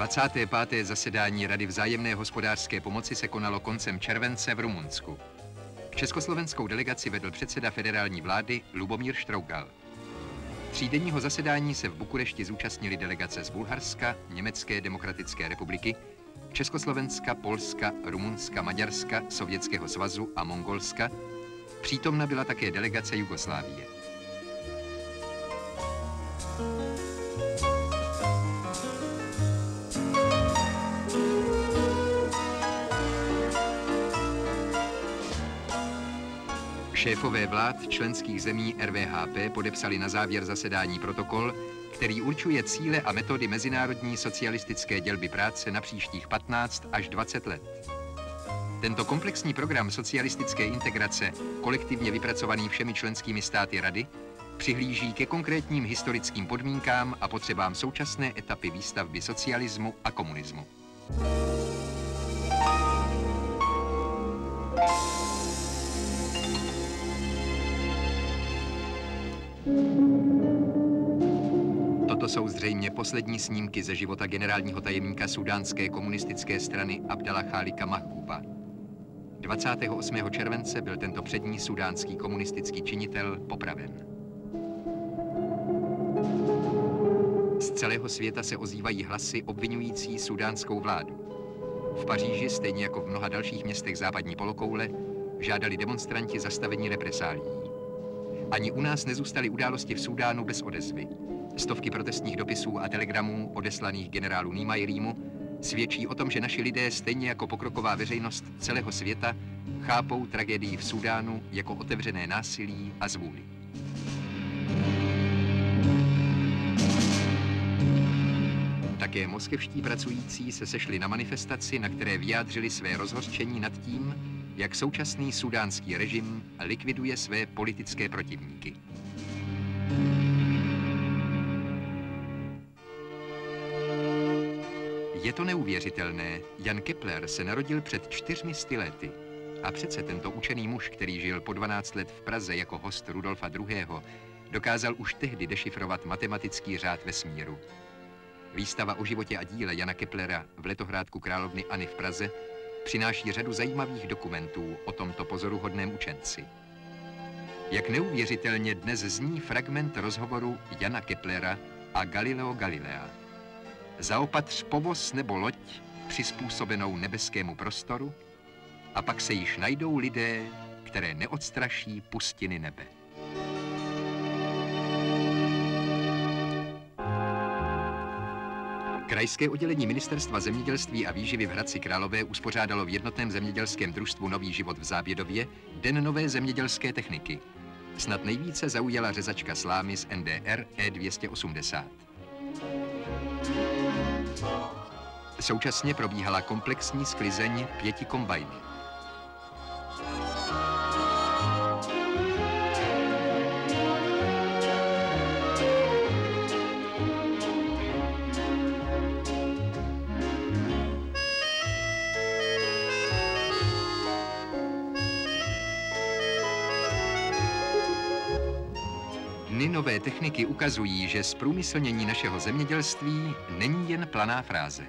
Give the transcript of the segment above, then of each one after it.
25. zasedání Rady vzájemné hospodářské pomoci se konalo koncem července v Rumunsku. Československou delegaci vedl předseda federální vlády Lubomír Štrougal. Třídenního zasedání se v Bukurešti zúčastnili delegace z Bulharska, Německé demokratické republiky, Československa, Polska, Rumunska, Maďarska, Sovětského svazu a Mongolska. Přítomna byla také delegace Jugoslávie. Šéfové vlád členských zemí RVHP podepsali na závěr zasedání protokol, který určuje cíle a metody mezinárodní socialistické dělby práce na příštích 15 až 20 let. Tento komplexní program socialistické integrace, kolektivně vypracovaný všemi členskými státy Rady, přihlíží ke konkrétním historickým podmínkám a potřebám současné etapy výstavby socialismu a komunismu. Toto jsou zřejmě poslední snímky ze života generálního tajemníka sudánské komunistické strany Abdala Khalika Mahbouba. 28. července byl tento přední sudánský komunistický činitel popraven. Z celého světa se ozývají hlasy obvinující sudánskou vládu. V Paříži, stejně jako v mnoha dalších městech západní polokoule, žádali demonstranti zastavení represálií. Ani u nás nezůstaly události v Súdánu bez odezvy. Stovky protestních dopisů a telegramů odeslaných generálu Nímajrímu svědčí o tom, že naši lidé, stejně jako pokroková veřejnost celého světa, chápou tragédii v Súdánu jako otevřené násilí a zvůli. Také moskevští pracující se sešli na manifestaci, na které vyjádřili své rozhořčení nad tím, jak současný sudánský režim likviduje své politické protivníky. Je to neuvěřitelné. Jan Kepler se narodil před 400 lety. A přece tento učený muž, který žil po 12 let v Praze jako host Rudolfa II., dokázal už tehdy dešifrovat matematický řád vesmíru. Výstava o životě a díle Jana Keplera v letohrádku královny Anny v Praze přináší řadu zajímavých dokumentů o tomto pozoruhodném učenci. Jak neuvěřitelně dnes zní fragment rozhovoru Jana Keplera a Galileo Galilea. Zaopatř povoz nebo loď přizpůsobenou nebeskému prostoru a pak se již najdou lidé, které neodstraší pustiny nebe. Krajské oddělení Ministerstva zemědělství a výživy v Hradci Králové uspořádalo v jednotném zemědělském družstvu Nový život v Zábědově Den nové zemědělské techniky. Snad nejvíce zaujala řezačka slámy z NDR E280. Současně probíhala komplexní sklizeň 5 kombajny. Dny nové techniky ukazují, že zprůmyslnění našeho zemědělství není jen planá fráze.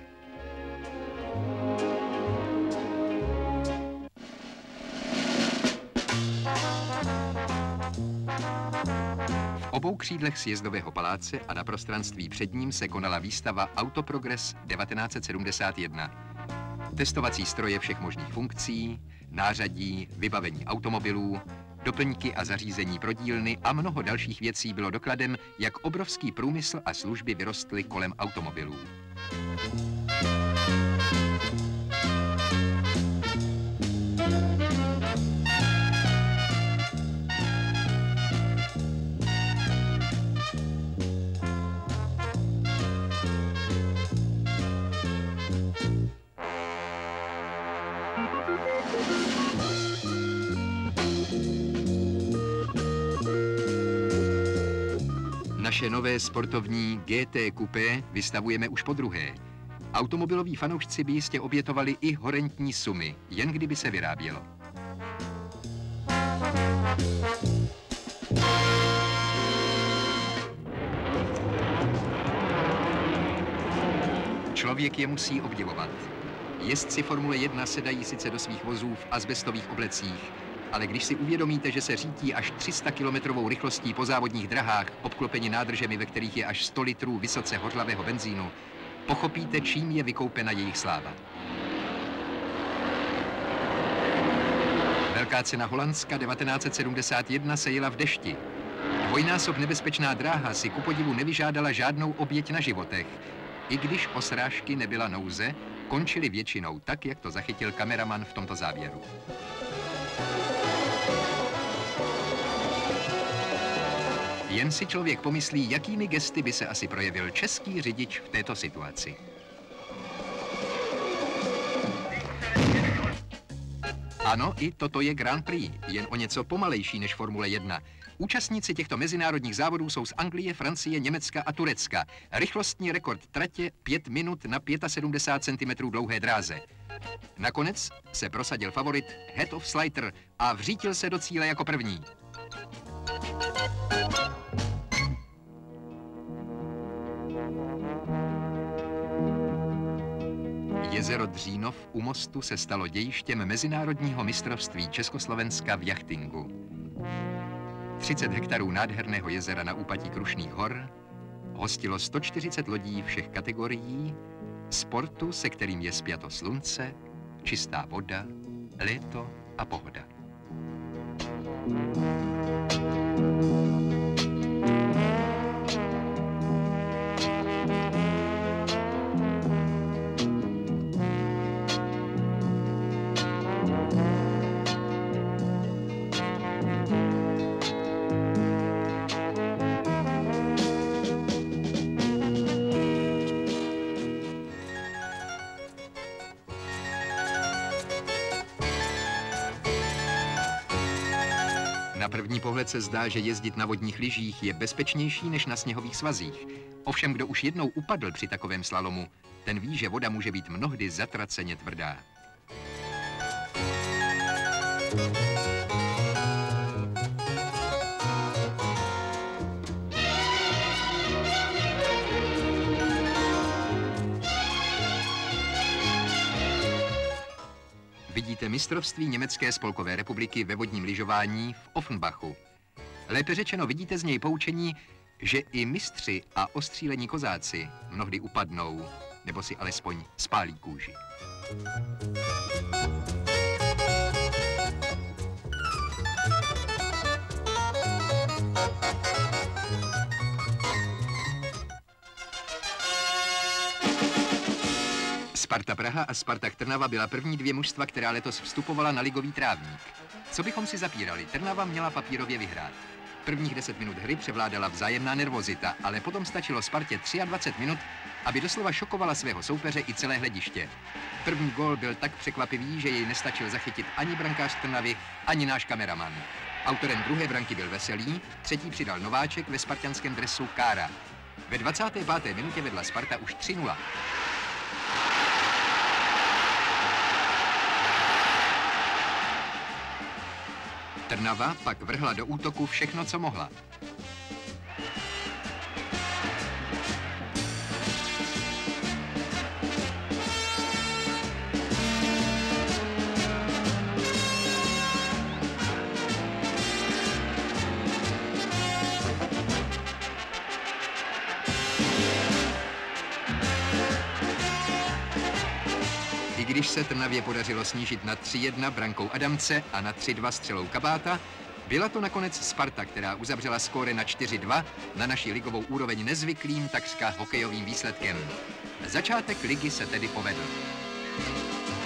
V obou křídlech sjezdového paláce a na prostranství před ním se konala výstava Autoprogres 1971. Testovací stroje všech možných funkcí, nářadí, vybavení automobilů, doplňky a zařízení pro dílny a mnoho dalších věcí bylo dokladem, jak obrovský průmysl a služby vyrostly kolem automobilů. Naše nové sportovní GT Coupé vystavujeme už podruhé. Automobiloví fanoušci by jistě obětovali i horentní sumy, jen kdyby se vyrábělo. Člověk je musí obdivovat. Jezdci Formule 1 sedají sice do svých vozů v azbestových oblecích, ale když si uvědomíte, že se řítí až 300-kilometrovou rychlostí po závodních drahách, obklopeni nádržemi, ve kterých je až 100 litrů vysoce hořlavého benzínu, pochopíte, čím je vykoupena jejich sláva. Velká cena Holandska 1971 se jela v dešti. Dvojnásob nebezpečná dráha si kupodivu nevyžádala žádnou oběť na životech. I když o srážky nebyla nouze, končily většinou tak, jak to zachytil kameraman v tomto záběru. Jen si člověk pomyslí, jakými gesty by se asi projevil český řidič v této situaci. Ano, i toto je Grand Prix, jen o něco pomalejší než Formule 1. Účastníci těchto mezinárodních závodů jsou z Anglie, Francie, Německa a Turecka. Rychlostní rekord tratě 5 minut na 75 cm dlouhé dráze. Nakonec se prosadil favorit Head of Slater a vřítil se do cíle jako první. Jezero Dřínov u mostu se stalo dějištěm mezinárodního mistrovství Československa v jachtingu. 30 hektarů nádherného jezera na úpatí Krušných hor hostilo 140 lodí všech kategorií, sportu, se kterým je spjato slunce, čistá voda, léto a pohoda. Na první pohled se zdá, že jezdit na vodních lyžích je bezpečnější než na sněhových svazích. Ovšem, kdo už jednou upadl při takovém slalomu, ten ví, že voda může být mnohdy zatraceně tvrdá. Vidíte mistrovství Německé spolkové republiky ve vodním lyžování v Offenbachu. Lépe řečeno, vidíte z něj poučení, že i mistři a ostřílení kozáci mnohdy upadnou, nebo si alespoň spálí kůži. Sparta Praha a Spartak Trnava byla první dvě mužstva, která letos vstupovala na ligový trávník. Co bychom si zapírali, Trnava měla papírově vyhrát. Prvních 10 minut hry převládala vzájemná nervozita, ale potom stačilo Spartě 23 minut, aby doslova šokovala svého soupeře i celé hlediště. První gól byl tak překvapivý, že jej nestačil zachytit ani brankář Trnavy, ani náš kameraman. Autorem druhé branky byl Veselý, třetí přidal nováček ve spartanském dresu Kára. Ve 25. minutě vedla Sparta už 3-0. Trnava pak vrhla do útoku všechno, co mohla. I když se Trnavě podařilo snížit na 3-1 brankou Adamce a na 3-2 střelou Kabáta, byla to nakonec Sparta, která uzavřela skóre na 4-2 na naši ligovou úroveň nezvyklým takřka hokejovým výsledkem. Začátek ligy se tedy povedl.